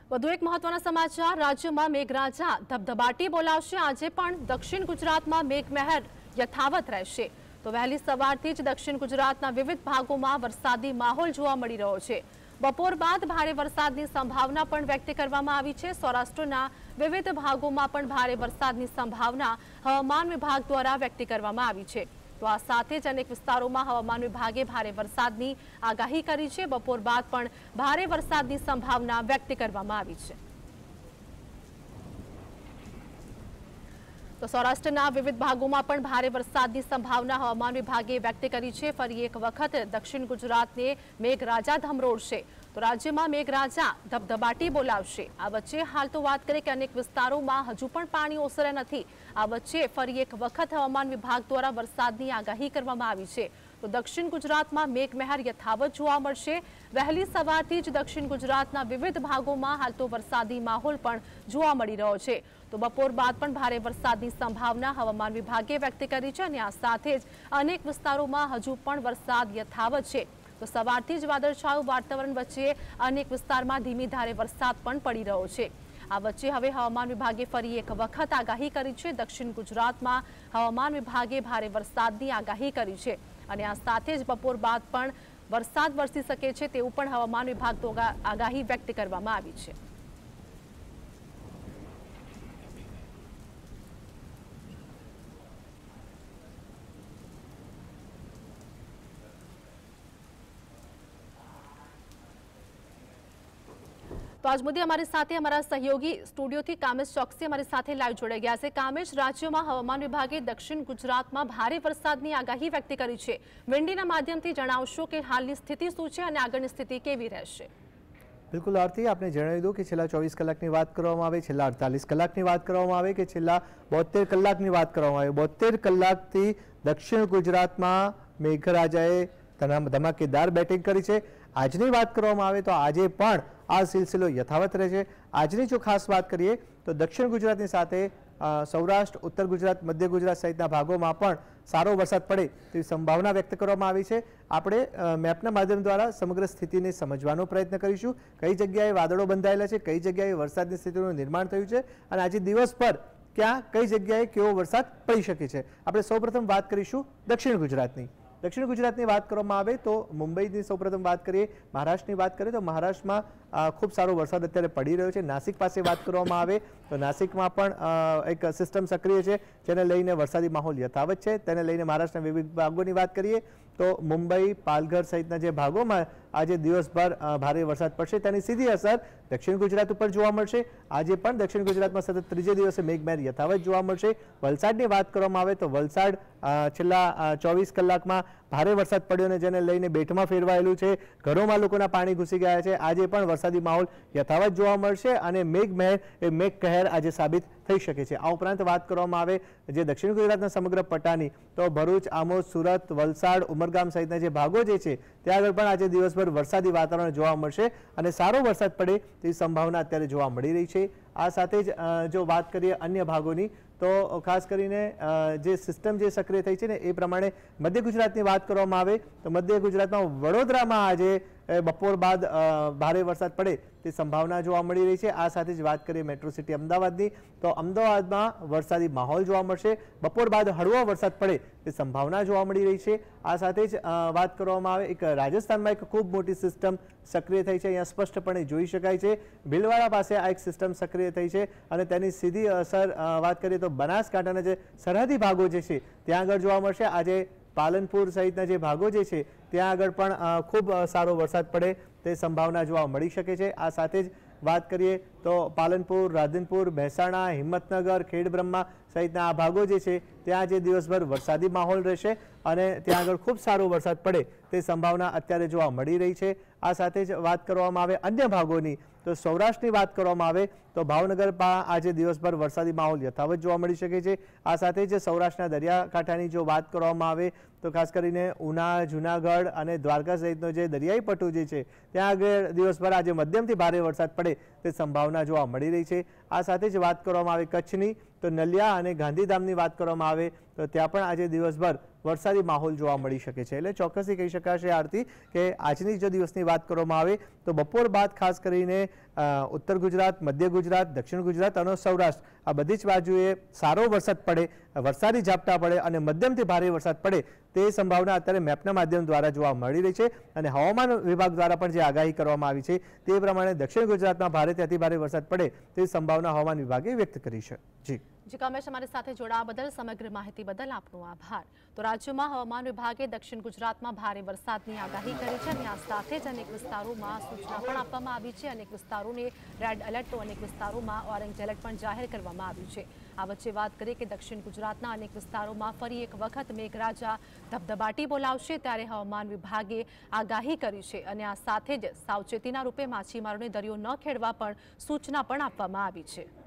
વધુ એક મહત્વના સમાચાર રાજ્યમાં મેઘરાજા ધબધબાટી બોલાવશે। આજે પણ દક્ષિણ ગુજરાતમાં મેઘમહેર યથાવત રહેશે। તો વહેલી સવારથી જ દક્ષિણ ગુજરાતના વિવિધ ભાગોમાં વરસાદી માહોલ જોવા મળી રહ્યો છે। બપોર બાદ ભારે વરસાદની સંભાવના પણ વ્યક્ત કરવામાં આવી છે। સૌરાષ્ટ્રના વિવિધ ભાગોમાં પણ ભારે વરસાદની સંભાવના હવામાન વિભાગ દ્વારા વ્યક્ત કરવામાં આવી છે। તો આ સાથે જ અનેક વિસ્તારોમાં હવામાન વિભાગે ભારે વરસાદની આગાહી કરી છે। બપોર બાદ પણ ભારે વરસાદની સંભાવના વ્યક્ત કરવામાં આવી છે। તો સૌરાષ્ટ્રના વિવિધ ભાગોમાં પણ ભારે વરસાદની સંભાવના હવામાન વિભાગે વ્યક્ત કરી છે। ફરી એક વખત દક્ષિણ ગુજરાતને મેઘરાજા ધમરોળશે। તો રાજ્યમાં મેઘરાજા ધબધબાટી બોલાવશે। આ વચ્ચે હાલ તો વાત કરીએ કે અનેક વિસ્તારોમાં હજુ પણ પાણી ઓસર્યા નથી। આ વચ્ચે ફરી એક વખત હવામાન વિભાગ દ્વારા વરસાદની આગાહી કરવામાં આવી છે। તો દક્ષિણ ગુજરાતમાં મેઘમહેર યથાવત જોવા મળશે। વહેલી સવારથી જ દક્ષિણ ગુજરાતના વિવિધ ભાગોમાં હાલ તો વરસાદી માહોલ પણ જોવા મળી રહ્યો છે। તો બપોર બાદ પણ ભારે વરસાદની સંભાવના હવામાન વિભાગે વ્યક્ત કરી છે અને આ સાથે જ અનેક વિસ્તારોમાં હજુ પણ વરસાદ યથાવત છે। તો સવારથી જ વાદળછાયું વાતાવરણ વચ્ચે અનેક વિસ્તારમાં ધીમી ધારે વરસાદ પણ પડી રહ્યો છે। આ વચ્ચે હવે હવામાન વિભાગે ફરી એક વખત આગાહી કરી છે। દક્ષિણ ગુજરાતમાં હવામાન વિભાગે ભારે વરસાદની આગાહી કરી છે અને આ સાથે જ બપોર બાદ પણ વરસાદ વરસી શકે છે તેવું પણ હવામાન વિભાગ દ્વારા આગાહી વ્યક્ત કરવામાં આવી છે। तो आज मुद्दे हमारे साथ हमारा सहयोगी स्टूडियो थी कामेश चौकसी हमारी साथ लाइव जोड़ाई गया है। कामेश, राज्य में हवामान विभागे दक्षिण गुजरात में भारे वरसादनी आगाही व्यक्त करी है। विंडीना माध्यमथी जणावशो के हालनी स्थिति शुं छे अने आगळनी स्थिति केवी रहेशे? बिल्कुल आरती, आपने जणावी दो कि छेल्ला 24 कलाकनी वात करवामां आवे, छेल्ला 48 कलाकनी वात करवामां आवे के छेल्ला 72 कलाकनी वात करवामां आवे। 72 कलाकथी दक्षिण गुजरातमां मेघराजाए धमाकेदार बेटिंग करी है। आजनी बात करवामां आवे तो आजे पण आ सिलसिलो यथावत रहे। आजनी जो खास बात करिए तो दक्षिण गुजरातनी साथे सौराष्ट्र, उत्तर गुजरात, मध्य गुजरात सहितना भागोमां पण सारो वरसाद पड़े तेवी संभावना व्यक्त करवामां आवी छे। आपणे मेपना माध्यम द्वारा समग्र स्थितिने समजવાનો प्रयत्न करीशुं। कई जग्याए वादळो बंधायेला छे, कई जग्याए वरसादनी स्थितिनुं निर्माण थयुं छे अने આજે દિવસભર ક્યાં કઈ જગ્યાએ કેવો વરસાદ પડી શકે છે। આપણે સૌપ્રથમ વાત કરીશું દક્ષિણ ગુજરાતની। दक्षिण गुजरात की बात करवामां आवे तो मुंबई की सौप्रथम बात करिए, महाराष्ट्र की बात करिए तो महाराष्ट्र में खूब सारो वरसाद अत्यारे पड़ी रह्यो छे। नासिक पासे बात करवामां आवे तो नासिक में पण एक सिस्टम सक्रिय है जेने लईने वरसादी माहौल यथावत है। तेने लईने महाराष्ट्र विविध भागों की बात करिए तो मुंबई, पालघर सहितना जे भागों में आज दिवसभर भारे वरसाद पड़शे तेनी सीधी असर दक्षिण गुजरात पर जोवा मळशे। आज पण दक्षिण गुजरात में सतत त्रीजे दिवसे मेघमहेर यथावत जोवा मळशे। वलसाडनी बात करवामां आवे तो वलसाड छेल्ला 24 कलाक में भारे वरसाद पड्यो ने जेने लईने बेटमां फेरवायेलुं छे। घरोमां लोकोना पाणी घुसी गया है। आज पण वरसादी माहौल यथावत जोवा मळशे अने मेघमहेर ए मेघकहेर आज साबित थई शके छे। आ उपरांत बात करवामां आवे जे दक्षिण गुजरातना समग्र पट्टानी तो भरूच, आमोद, सूरत, वलसाड, उमरगाम सहितना जे भागो जे छे त्यां आगळ पण आज दिवसभर वरसादी वातावरण जोवा मळशे अने सारो वरसाद पड़े तेवी संभावना अत्यारे जोवा मळी रही छे। आ साथे ज जो बात करिए अन्य भागोनी तो खास करीने जे सिस्टम जे सक्रिय थई छे ने ए प्रमाणे मध्य गुजरातनी बात करवामां आवे तो मध्य गुजरातमां वडोदरामां आज बपोर बाद भारे वरसाद पड़े ते संभावना जोवा मळी रही है। आ साथे ज बात करिए मेट्रो सिटी अमदावादनी तो अमदावादमां वरसादी माहौल जोवा मळशे। बपोर बाद हळवो वरसाद पड़े ते संभावना जोवा मळी रही है। आ साथे ज बात करवामां आवे एक राजस्थानमां एक खूब मोटी सिस्टम सक्रिय थई छे। अहींया स्पष्टपणे जोई शकाय छे भीलवाड़ा पासे आ एक सिस्टम सक्रिय थई छे अने तेनी सीधी असर बात करिए तो बनासकांठाना जे सरहदी भागो जे छे त्यां आगळ जोवा मळशे। आजे पालनपुर सहितना जे भागो जे छे त्यां आगळ पण खूब सारो वरसाद पड़े ते संभावना जोवा मळी शके छे। आ साथे ज बात करिए तो पालनपुर, राधनपुर, महेसाणा, हिम्मतनगर, खेड़ब्रह्मा सहितना आ भागो जे छे त्यां जे दिवसभर वरसादी माहौल रहेशे अने त्यां आगळ खूब सारो वरसाद पड़े ते संभावना अत्यारे जोवा मळी रही छे। आ साथे ज बात करवामां आवे अन्य भागोनी तो सौराष्ट्रनी बात करवामां आवे तो भावनगर आज दिवसभर वरसादी माहौल यथावत जोवा मळी शके छे। आ साथे ज सौराष्ट्રના दरियाकांठानी जो बात करवामां आवे तो खास करीने उना, जूनागढ़ अने द्वारका सहितनो जे दरियाई पट्टो जे छे त्यां आगे दिवसभर आज मध्यमथी भारे वरसाद पड़े ते संभावना जोवा मळी रही छे। आ साथे ज बात करवामां आवे कच्छनी तो नलिया अने गांधीधामनी बात करवामां आवे तो त्यां पण आज दिवसभर વરસાદી માહોલ જોવા મળી શકે છે। એટલે ચોક્કસથી કહી શકાશે આરતી કે આજની જો દિવસની વાત કરવામાં આવે તો બપોર બાદ ખાસ કરીને ઉત્તર ગુજરાત, મધ્ય ગુજરાત, દક્ષિણ ગુજરાત અને સૌરાષ્ટ્ર આ બધી જ બાજુએ સારો વરસાદ પડે, વરસાદી ઝાપટા પડે અને મધ્યમથી ભારે વરસાદ પડે તે સંભાવના અત્યારે મેપના માધ્યમ દ્વારા જોવા મળી રહી છે। અને હવામાન વિભાગ દ્વારા પણ જે આગાહી કરવામાં આવી છે તે પ્રમાણે દક્ષિણ ગુજરાતમાં ભારેથી અતિભારે વરસાદ પડે તેવી સંભાવના હવામાન વિભાગે વ્યક્ત કરી છે। જી કમેશ, અમારી સાથે જોડાવા બદલ, સમગ્ર માહિતી બદલ આપનો આભાર। તો રાજ્યમાં હવામાન વિભાગે દક્ષિણ ગુજરાતમાં ભારે વરસાદની આગાહી કરી છે અને આ સાથે જ અનેક વિસ્તારોમાં સૂચના પણ આપવામાં આવી છે। અનેક વિસ્તારોને રેડ એલર્ટ તો અનેક વિસ્તારોમાં ઓરેન્જ એલર્ટ પણ જાહેર કરવામાં આવ્યું છે। આ વચ્ચે વાત કરીએ કે દક્ષિણ ગુજરાતના અનેક વિસ્તારોમાં ફરી એક વખત મેઘરાજા ધબધબાટી બોલાવશે ત્યારે હવામાન વિભાગે આગાહી કરી છે અને આ સાથે જ સાવચેતીના રૂપે માછીમારોને દરિયો ન ખેડવા પણ સૂચના પણ આપવામાં આવી છે।